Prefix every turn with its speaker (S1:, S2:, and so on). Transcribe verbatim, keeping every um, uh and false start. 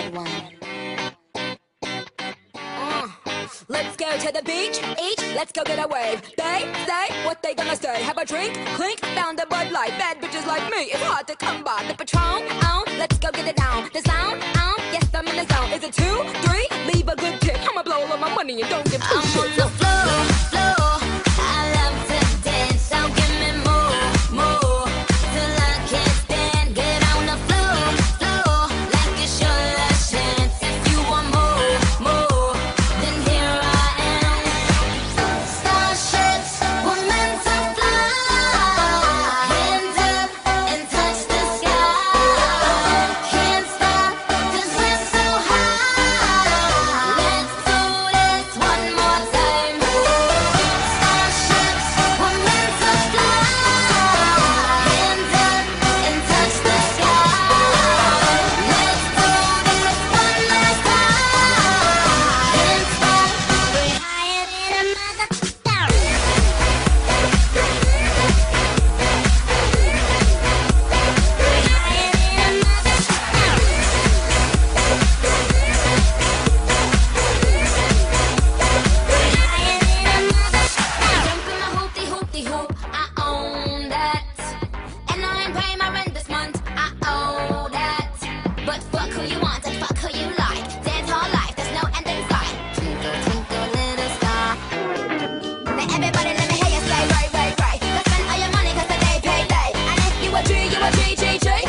S1: good one.
S2: Uh, let's go to the beach, each, let's go get a wave. They say what they gonna say. Have a drink, clink, found a Bud Light. Bad bitches like me, it's hard to come by. The Patron, on, let's go get it down. The sound, on, yes I'm in the zone. Is it two, three? Leave a good tip. I'ma blow all of my money and don't give two
S1: I'm
S2: shits.
S1: on the floor, floor. I love to dance, so give me more, more. Till I can't stand. Get on the floor, floor. Like it's your last chance. If you want more, more, then here I am. Starships were meant to fly. Hands up and touch the sky. Can't stop 'cause we're so high. Let's do this one more time. Starships were meant to fly. Hands up and touch the sky. Let's do this one last time. Can't stop. We're higher than a mother. Jumping my hoopty hoopty hoop, I own that. And I ain't paying my rent this month, I owe that. But fuck who you want and fuck who you like. Dance all life, there's no end in sight. Twinkle, twinkle, little star. Now everybody let me hear you say, right, right, right. Go spend all your money 'cause the day payday. And if you a G, you a G, G, G.